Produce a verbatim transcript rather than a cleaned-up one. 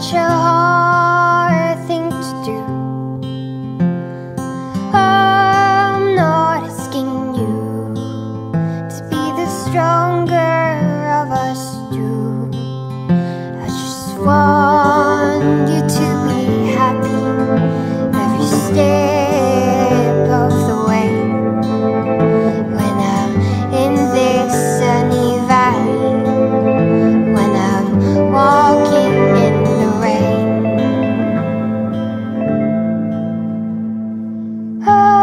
such a hard thing to do. I'm not asking you to be the stronger of us two. I just want you to be happy every step of the way. When I'm in this sunny valley, when I'm walking in the rain, oh,